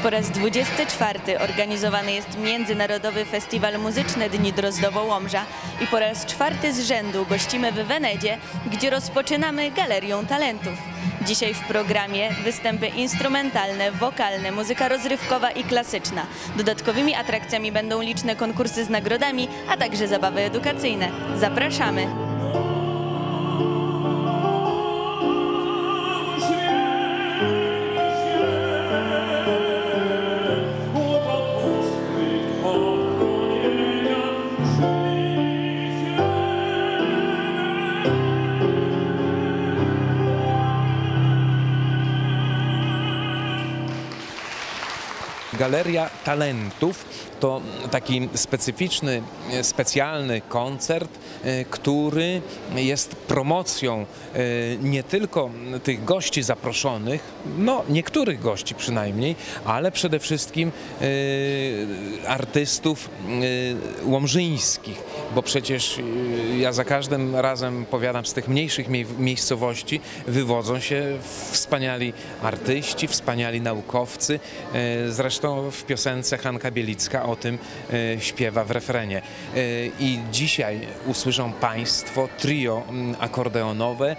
Po raz 24 organizowany jest Międzynarodowy Festiwal Muzyczny Dni Drozdowo-Łomża i po raz 4 z rzędu gościmy w Wenedzie, gdzie rozpoczynamy Galerią Talentów. Dzisiaj w programie występy instrumentalne, wokalne, muzyka rozrywkowa i klasyczna. Dodatkowymi atrakcjami będą liczne konkursy z nagrodami, a także zabawy edukacyjne. Zapraszamy! Galeria Talentów to taki specyficzny, specjalny koncert, który jest promocją nie tylko tych gości zaproszonych, no niektórych gości przynajmniej, ale przede wszystkim artystów łomżyńskich, bo przecież ja za każdym razem powiadam, z tych mniejszych miejscowości wywodzą się wspaniali artyści, wspaniali naukowcy. Zresztą w piosence Hanka Bielicka o tym śpiewa w refrenie. I dzisiaj usłyszą Państwo trio akordeonowe,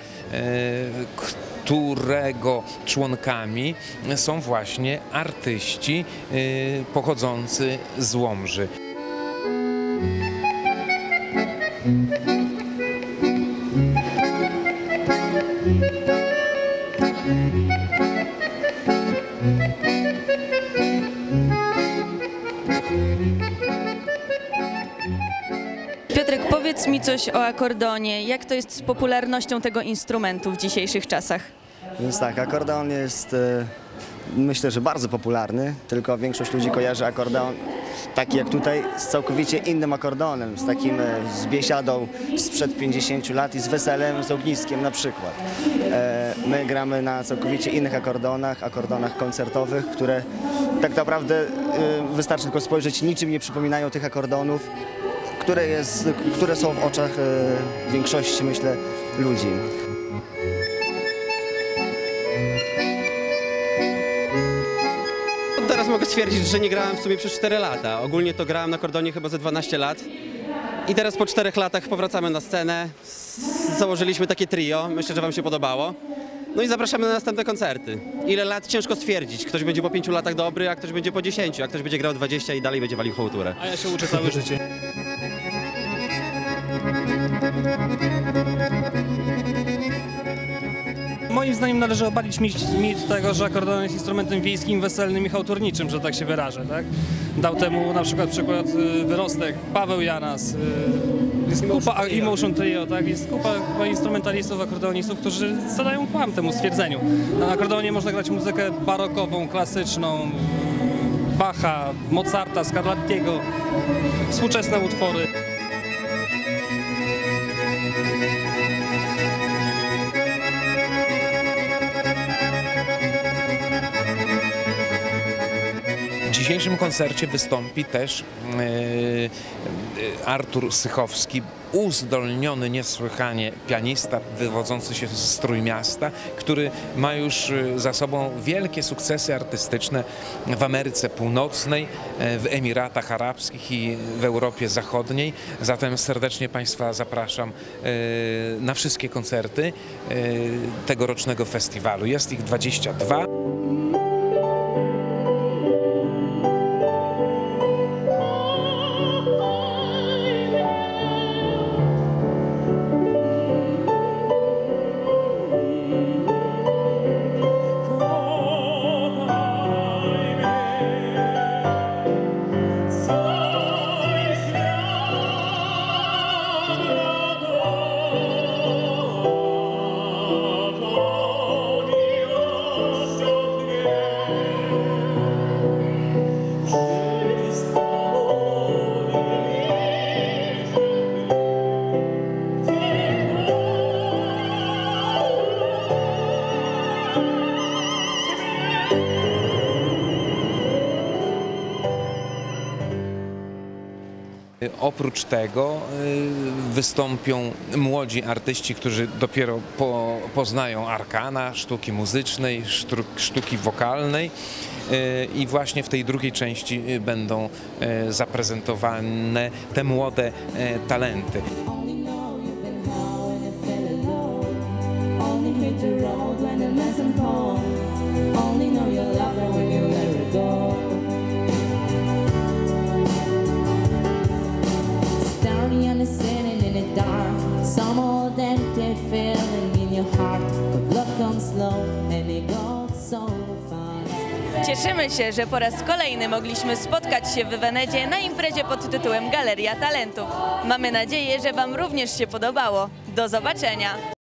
którego członkami są właśnie artyści pochodzący z Łomży. Piotrek, powiedz mi coś o akordeonie. Jak to jest z popularnością tego instrumentu w dzisiejszych czasach? Więc tak, akordeon jest myślę, że bardzo popularny, tylko większość ludzi kojarzy akordeon taki jak tutaj z całkowicie innym akordeonem, z takim z biesiadą sprzed 50 lat i z weselem, z ogniskiem na przykład. My gramy na całkowicie innych akordeonach koncertowych, które tak naprawdę wystarczy tylko spojrzeć, niczym nie przypominają tych akordeonów, które są w oczach większości, myślę, ludzi. Teraz mogę stwierdzić, że nie grałem w sumie przez 4 lata. Ogólnie to grałem na akordeonie chyba ze 12 lat. I teraz po 4 latach powracamy na scenę. Założyliśmy takie trio. Myślę, że wam się podobało. No i zapraszamy na następne koncerty. Ile lat? Ciężko stwierdzić. Ktoś będzie po 5 latach dobry, a ktoś będzie po 10, a ktoś będzie grał 20 i dalej będzie walił hołturę. A ja się uczę całe życie. Moim zdaniem należy obalić mit tego, że akordeon jest instrumentem wiejskim, weselnym i chałturniczym, że tak się wyrażę, tak? Dał temu na przykład Wyrostek, Paweł Janas, jest kupa Emotion Trio, tak? Jest kupa instrumentalistów, akordeonistów, którzy zadają kłam temu stwierdzeniu. Na akordeonie można grać muzykę barokową, klasyczną, Bacha, Mozarta, Scarlattiego, współczesne utwory. W dzisiejszym koncercie wystąpi też Artur Sychowski, uzdolniony niesłychanie pianista wywodzący się z Trójmiasta, który ma już za sobą wielkie sukcesy artystyczne w Ameryce Północnej, w Emiratach Arabskich i w Europie Zachodniej. Zatem serdecznie Państwa zapraszam na wszystkie koncerty tegorocznego festiwalu. Jest ich 22. Oprócz tego wystąpią młodzi artyści, którzy dopiero poznają arkana sztuki muzycznej, sztuki wokalnej i właśnie w tej drugiej części będą zaprezentowane te młode talenty. Sitting in the dark, some old empty feeling in your heart, but love comes slow and it goes so fast. Cieszymy się, że po raz kolejny mogliśmy spotkać się w Wenedzie na imprezie pod tytułem Galeria Talentów. Mamy nadzieję, że Wam również się podobało. Do zobaczenia!